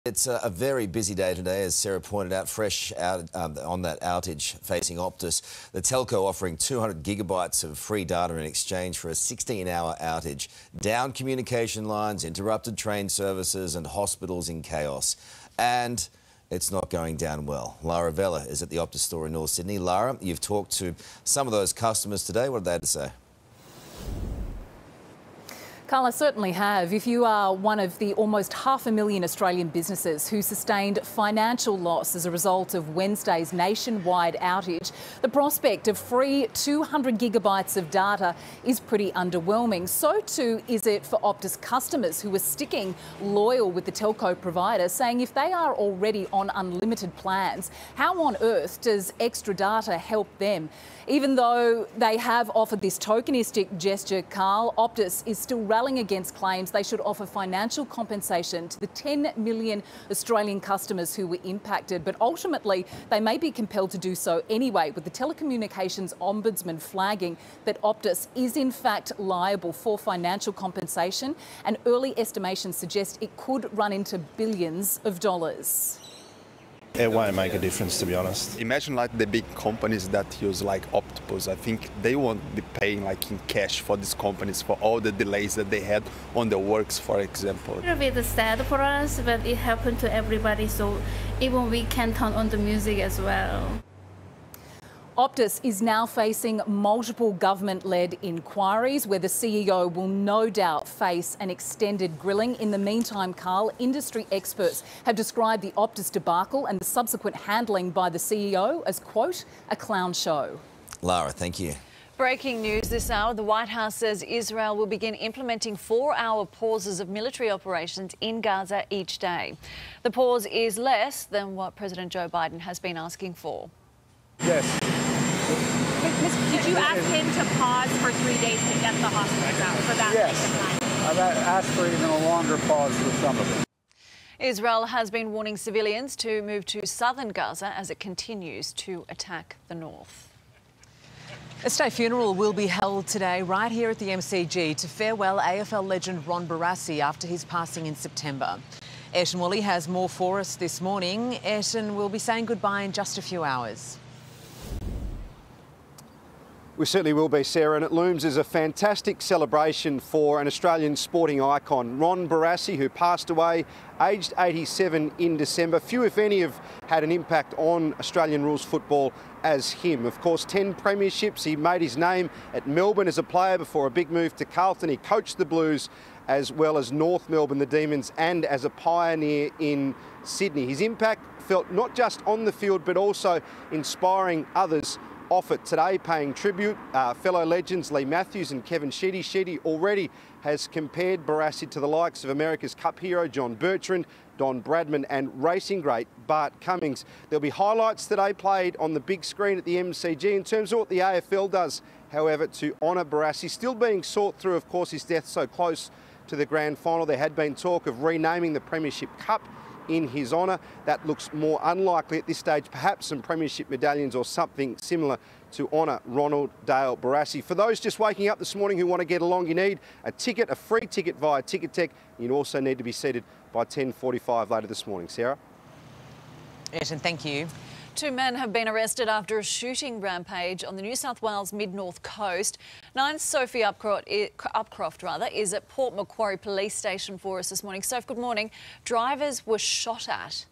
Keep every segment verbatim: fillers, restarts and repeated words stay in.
It's a very busy day today, as Sarah pointed out, fresh out um, on that outage facing Optus. The telco offering two hundred gigabytes of free data in exchange for a sixteen hour outage. Down communication lines, interrupted train services and hospitals in chaos. And it's not going down well. Lara Vella is at the Optus store in North Sydney. Lara, you've talked to some of those customers today. What did they have to say? Carl, I certainly have. If you are one of the almost half a million Australian businesses who sustained financial loss as a result of Wednesday's nationwide outage, the prospect of free two hundred gigabytes of data is pretty underwhelming. So too is it for Optus customers who are sticking loyal with the telco provider, saying if they are already on unlimited plans, how on earth does extra data help them? Even though they have offered this tokenistic gesture, Carl, Optus is still rallying against claims they should offer financial compensation to the ten million Australian customers who were impacted. But ultimately, they may be compelled to do so anyway, with the Telecommunications Ombudsman flagging that Optus is in fact liable for financial compensation, and early estimations suggest it could run into billions of dollars. It won't make a difference, to be honest. Imagine like the big companies that use like Optus. I think they won't be paying like in cash for these companies for all the delays that they had on the works, for example. It's a bit sad for us, but it happened to everybody, so even we can turn on the music as well. Optus is now facing multiple government-led inquiries where the C E O will no doubt face an extended grilling. In the meantime, Carl, industry experts have described the Optus debacle and the subsequent handling by the C E O as, quote, a clown show. Lara, thank you. Breaking news this hour. The White House says Israel will begin implementing four-hour pauses of military operations in Gaza each day. The pause is less than what President Joe Biden has been asking for. Yes. Did you ask him to pause for three days to get the hostages out for that yes. length of time? I've asked for even a longer pause for some of them. Israel has been warning civilians to move to southern Gaza as it continues to attack the north. A state funeral will be held today right here at the M C G to farewell A F L legend Ron Barassi after his passing in September. Ayrton Woolley has more for us this morning. Ayrton will be saying goodbye in just a few hours. We certainly will be, Sarah, and it looms as a fantastic celebration for an Australian sporting icon, Ron Barassi, who passed away aged eighty-seven in December. Few, if any, have had an impact on Australian rules football as him. Of course, ten premierships. He made his name at Melbourne as a player before a big move to Carlton. He coached the Blues as well as North Melbourne, the Demons, and as a pioneer in Sydney. His impact felt not just on the field, but also inspiring others off it today, paying tribute. Uh, fellow legends Lee Matthews and Kevin Sheedy. Sheedy already has compared Barassi to the likes of America's Cup hero John Bertrand, Don Bradman and racing great Bart Cummings. There'll be highlights today played on the big screen at the M C G in terms of what the A F L does, however, to honour Barassi. Still being sought through, of course, his death so close to the grand final. There had been talk of renaming the Premiership Cup in his honour. That looks more unlikely at this stage. Perhaps some premiership medallions or something similar to honour Ronald Dale Barassi. For those just waking up this morning who want to get along, you need a ticket, a free ticket via Ticket Tech. You also need to be seated by ten forty-five later this morning. Sarah? Ayrton, thank you. Two men have been arrested after a shooting rampage on the New South Wales mid-north coast. Nine's Sophie Upcroft, Upcroft rather, is at Port Macquarie Police Station for us this morning. Soph, good morning. Drivers were shot at.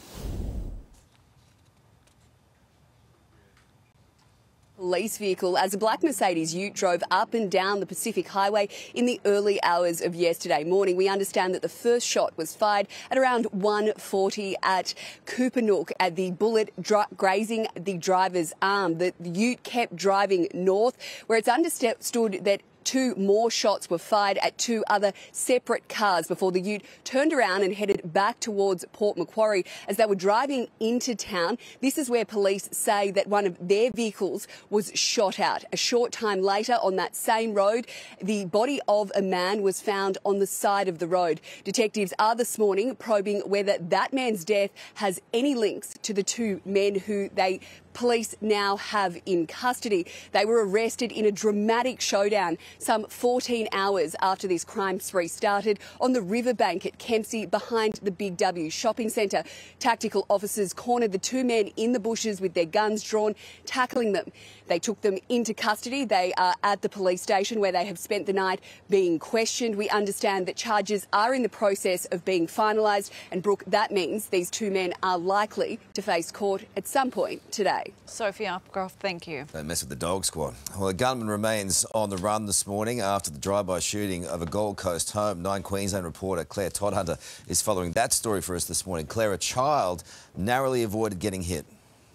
Police vehicle as a black Mercedes Ute drove up and down the Pacific Highway in the early hours of yesterday morning. We understand that the first shot was fired at around one forty at Coopernook, at the bullet grazing the driver's arm. The Ute kept driving north, where it's understood that two more shots were fired at two other separate cars before the Ute turned around and headed back towards Port Macquarie as they were driving into town. This is where police say that one of their vehicles was shot at. A short time later on that same road, the body of a man was found on the side of the road. Detectives are this morning probing whether that man's death has any links to the two men who they police now have in custody. They were arrested in a dramatic showdown some fourteen hours after this crime spree started on the riverbank at Kempsey behind the Big W shopping centre. Tactical officers cornered the two men in the bushes with their guns drawn, tackling them. They took them into custody. They are at the police station where they have spent the night being questioned. We understand that charges are in the process of being finalised, and Brooke, that means these two men are likely to face court at some point today. Sophie Upcroft, thank you. Don't mess with the dog squad. Well, a gunman remains on the run this morning after the drive-by shooting of a Gold Coast home. Nine Queensland reporter Claire Toddhunter is following that story for us this morning. Claire, a child narrowly avoided getting hit.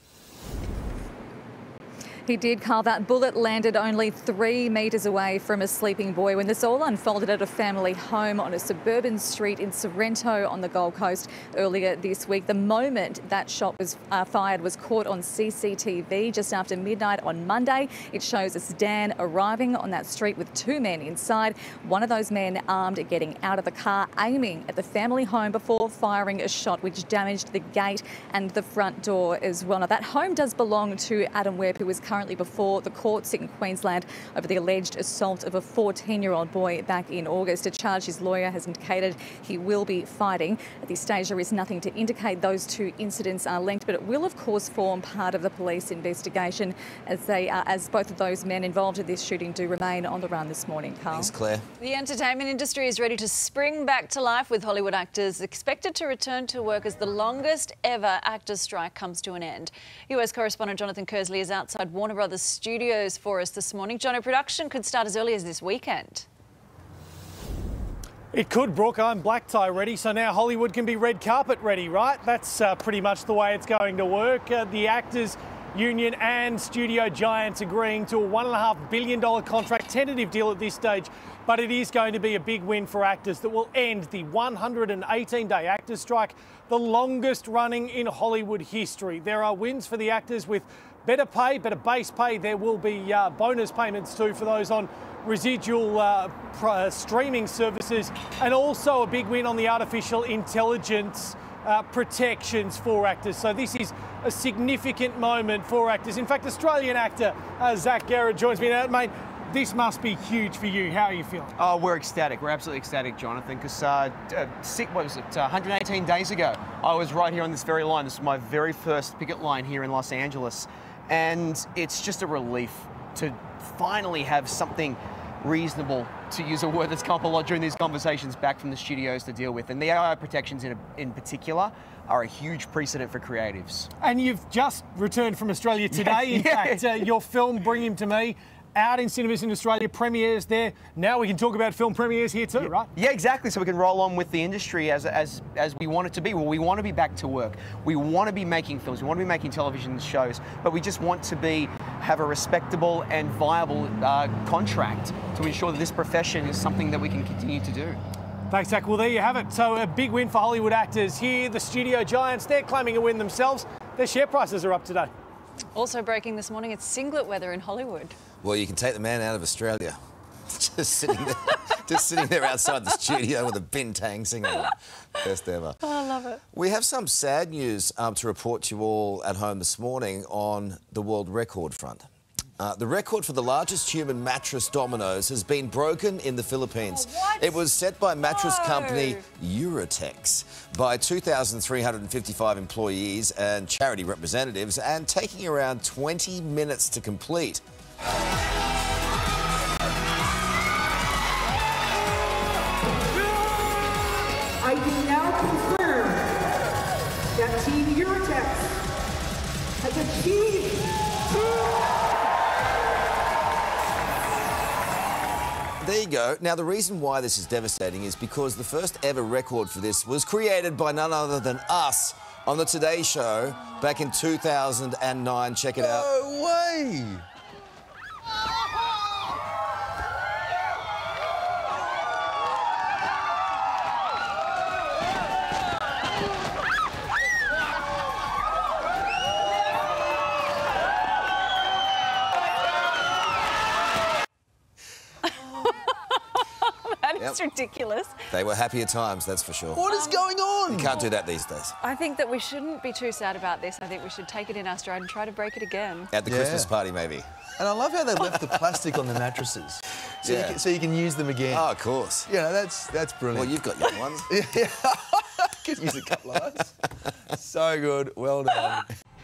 He did, Carl. That bullet landed only three metres away from a sleeping boy when this all unfolded at a family home on a suburban street in Sorrento on the Gold Coast earlier this week. The moment that shot was uh, fired was caught on C C T V just after midnight on Monday. It shows us Dan arriving on that street with two men inside. One of those men armed getting out of the car, aiming at the family home before firing a shot which damaged the gate and the front door as well. Now, that home does belong to Adam Webb, who was currently before the courts in Queensland over the alleged assault of a fourteen-year-old boy back in August. A charge his lawyer has indicated he will be fighting. At this stage, there is nothing to indicate those two incidents are linked, but it will, of course, form part of the police investigation as they, uh, as both of those men involved in this shooting do remain on the run this morning. Carl. Thanks, Claire. The entertainment industry is ready to spring back to life, with Hollywood actors expected to return to work as the longest ever actors' strike comes to an end. U S correspondent Jonathan Kersley is outside Warner Brothers Studios for us this morning. Jono, production could start as early as this weekend. It could, Brooke. I'm black tie ready, so now Hollywood can be red carpet ready, right? That's uh, pretty much the way it's going to work. Uh, the Actors Union and studio giants agreeing to a one point five billion dollars contract, tentative deal at this stage, but it is going to be a big win for actors that will end the one hundred eighteen day actors strike, the longest running in Hollywood history. There are wins for the actors with better pay, better base pay. There will be uh, bonus payments too for those on residual uh, uh, streaming services, and also a big win on the artificial intelligence uh, protections for actors. So this is a significant moment for actors. In fact, Australian actor uh, Zach Garrett joins me now. Mate, this must be huge for you. How are you feeling? Oh, we're ecstatic. We're absolutely ecstatic, Jonathan, because uh, uh, sick, what was it, uh, one hundred eighteen days ago, I was right here on this very line. This is my very first picket line here in Los Angeles. And it's just a relief to finally have something reasonable, to use a word that's come up a lot during these conversations, back from the studios to deal with. And the A I protections in, in particular are a huge precedent for creatives. And you've just returned from Australia today. In yeah. fact, uh, your film, Bring Him to Me, out in cinemas in Australia, premieres there. Now we can talk about film premieres here too, yeah, right? Yeah, exactly. So we can roll on with the industry as, as, as we want it to be. Well, we want to be back to work. We want to be making films. We want to be making television shows, but we just want to be have a respectable and viable uh, contract to ensure that this profession is something that we can continue to do. Thanks, Zach. Well, there you have it. So a big win for Hollywood actors here. The studio giants, they're claiming a win themselves. Their share prices are up today. Also breaking this morning, it's singlet weather in Hollywood. Well, you can take the man out of Australia. Just sitting there, just sitting there outside the studio with a bintang singlet on. Best ever. Oh, I love it. We have some sad news um, to report to you all at home this morning on the world record front. Uh, the record for the largest human mattress dominoes has been broken in the Philippines. Oh, it was set by mattress no. company Outrage by two thousand three hundred fifty-five employees and charity representatives, and taking around twenty minutes to complete. I can now confirm that Team Outrage has achieved There you go. Now, the reason why this is devastating is because the first ever record for this was created by none other than us on the Today Show back in two thousand nine. Check it out. No way! Yep. was ridiculous. They were happier times, that's for sure. What is Um, going on? You can't do that these days. I think that we shouldn't be too sad about this. I think we should take it in our stride and try to break it again. At the Yeah. Christmas party, maybe. And I love how they left the plastic on the mattresses, so, Yeah. you can, so you can use them again. Oh, of course. Yeah, that's that's brilliant. Well, you've got young ones. Yeah, could use a couple of those. So good, well done.